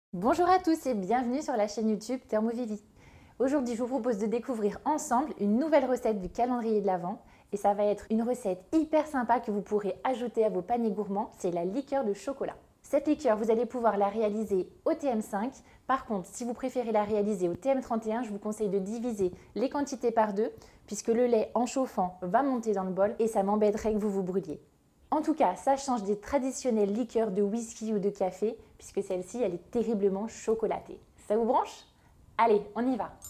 Bonjour à tous et bienvenue sur la chaîne YouTube Thermovivie. Aujourd'hui, je vous propose de découvrir ensemble une nouvelle recette du calendrier de l'Avent et ça va être une recette hyper sympa que vous pourrez ajouter à vos paniers gourmands, c'est la liqueur de chocolat. Cette liqueur, vous allez pouvoir la réaliser au TM5. Par contre, si vous préférez la réaliser au TM31, je vous conseille de diviser les quantités par deux puisque le lait en chauffant va monter dans le bol et ça m'embêterait que vous vous brûliez. En tout cas, ça change des traditionnelles liqueurs de whisky ou de café, puisque celle-ci, elle est terriblement chocolatée. Ça vous branche? Allez, on y va!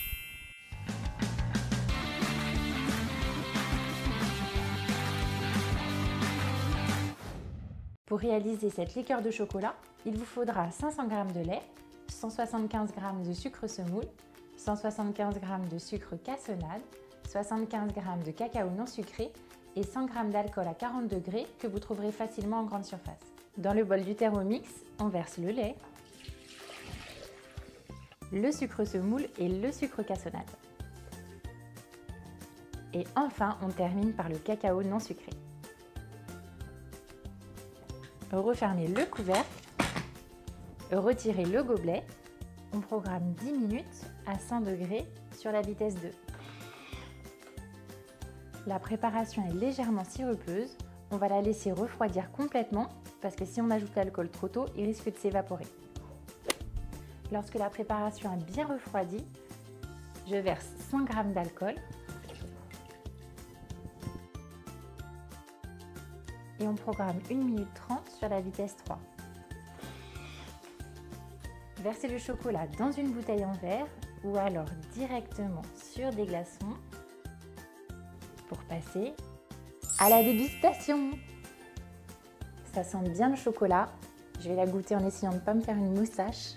Pour réaliser cette liqueur de chocolat, il vous faudra 500 g de lait, 175 g de sucre semoule, 175 g de sucre cassonade, 75 g de cacao non sucré et 100 g d'alcool à 40 degrés que vous trouverez facilement en grande surface. Dans le bol du Thermomix, on verse le lait, le sucre semoule et le sucre cassonade. Et enfin, on termine par le cacao non sucré. Refermez le couvercle, retirez le gobelet, on programme 10 minutes à 100 degrés sur la vitesse 2. La préparation est légèrement sirupeuse, on va la laisser refroidir complètement parce que si on ajoute l'alcool trop tôt, il risque de s'évaporer. Lorsque la préparation a bien refroidi, je verse 100 g d'alcool et on programme 1 minute 30 sur la vitesse 3. Versez le chocolat dans une bouteille en verre ou alors directement sur des glaçons pour passer à la dégustation. Ça sent bien le chocolat. Je vais la goûter en essayant de ne pas me faire une moustache.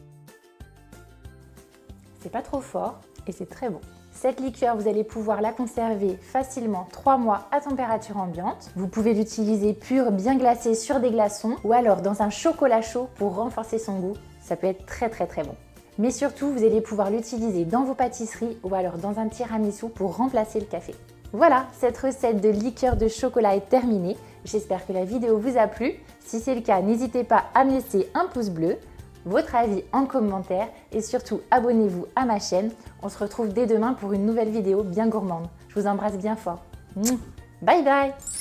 C'est pas trop fort et c'est très bon. Cette liqueur, vous allez pouvoir la conserver facilement 3 mois à température ambiante. Vous pouvez l'utiliser pure, bien glacée sur des glaçons ou alors dans un chocolat chaud pour renforcer son goût. Ça peut être très bon. Mais surtout, vous allez pouvoir l'utiliser dans vos pâtisseries ou alors dans un tiramisu pour remplacer le café. Voilà, cette recette de liqueur de chocolat est terminée. J'espère que la vidéo vous a plu. Si c'est le cas, n'hésitez pas à me laisser un pouce bleu, votre avis en commentaire et surtout abonnez-vous à ma chaîne. On se retrouve dès demain pour une nouvelle vidéo bien gourmande. Je vous embrasse bien fort. Bye bye!